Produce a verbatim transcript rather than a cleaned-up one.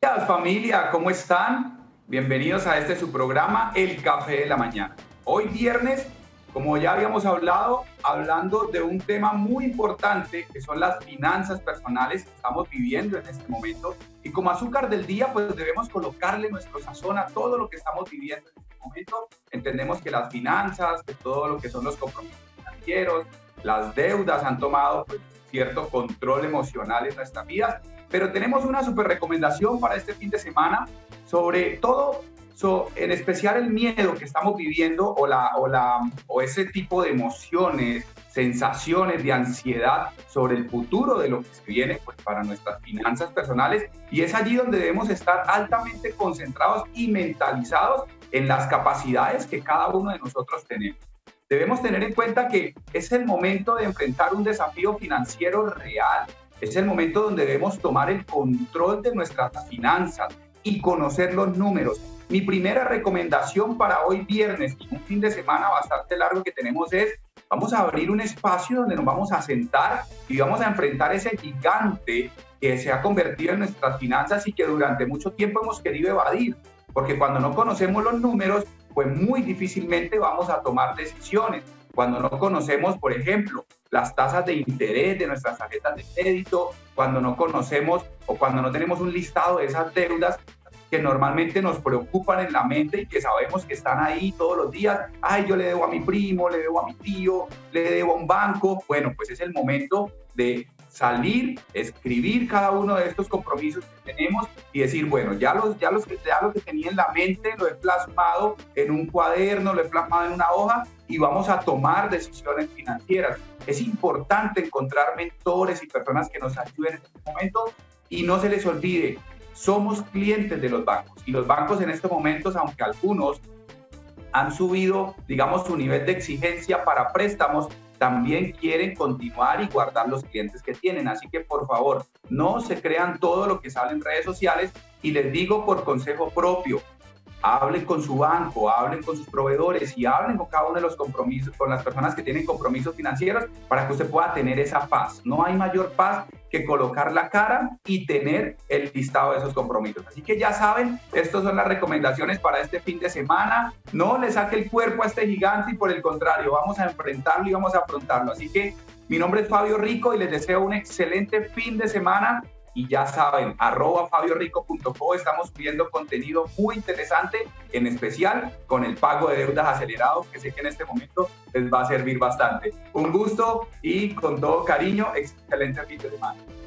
días, familia, ¿cómo están? Bienvenidos a este su programa, El Café de la Mañana. Hoy viernes, como ya habíamos hablado, hablando de un tema muy importante que son las finanzas personales que estamos viviendo en este momento. Y como azúcar del día, pues debemos colocarle nuestro sazón a todo lo que estamos viviendo en este momento. Entendemos que las finanzas, que todo lo que son los compromisos financieros, las deudas han tomado pues, cierto control emocional en nuestras vidas. Pero tenemos una súper recomendación para este fin de semana, sobre todo, so, en especial el miedo que estamos viviendo o, la, o, la, o ese tipo de emociones, sensaciones de ansiedad sobre el futuro de lo que se viene pues, para nuestras finanzas personales. Y es allí donde debemos estar altamente concentrados y mentalizados en las capacidades que cada uno de nosotros tenemos. Debemos tener en cuenta que es el momento de enfrentar un desafío financiero real. Es el momento donde debemos tomar el control de nuestras finanzas y conocer los números. Mi primera recomendación para hoy viernes y un fin de semana bastante largo que tenemos es, vamos a abrir un espacio donde nos vamos a sentar y vamos a enfrentar ese gigante que se ha convertido en nuestras finanzas y que durante mucho tiempo hemos querido evadir. Porque cuando no conocemos los números, pues muy difícilmente vamos a tomar decisiones. Cuando no conocemos, por ejemplo, las tasas de interés de nuestras tarjetas de crédito, cuando no conocemos o cuando no tenemos un listado de esas deudas que normalmente nos preocupan en la mente y que sabemos que están ahí todos los días. Ay, yo le debo a mi primo, le debo a mi tío, le debo a un banco. Bueno, pues es el momento de salir, escribir cada uno de estos compromisos que tenemos y decir, bueno, ya, los, ya, los, ya lo que tenía en la mente lo he plasmado en un cuaderno, lo he plasmado en una hoja y vamos a tomar decisiones financieras. Es importante encontrar mentores y personas que nos ayuden en este momento y no se les olvide, somos clientes de los bancos y los bancos en estos momentos, aunque algunos han subido, digamos, su nivel de exigencia para préstamos, también quieren continuar y guardar los clientes que tienen. Así que, por favor, no se crean todo lo que sale en redes sociales y les digo por consejo propio, hablen con su banco, hablen con sus proveedores y hablen con cada uno de los compromisos, con las personas que tienen compromisos financieros para que usted pueda tener esa paz. No hay mayor paz que colocar la cara y tener el listado de esos compromisos. Así que ya saben, estas son las recomendaciones para este fin de semana. No le saque el cuerpo a este gigante y por el contrario, vamos a enfrentarlo y vamos a afrontarlo. Así que mi nombre es Fabio Rico y les deseo un excelente fin de semana. Y ya saben, arroba fabio rico punto co, estamos subiendo contenido muy interesante, en especial con el pago de deudas acelerados, que sé que en este momento les va a servir bastante. Un gusto y con todo cariño, excelente fin de semana.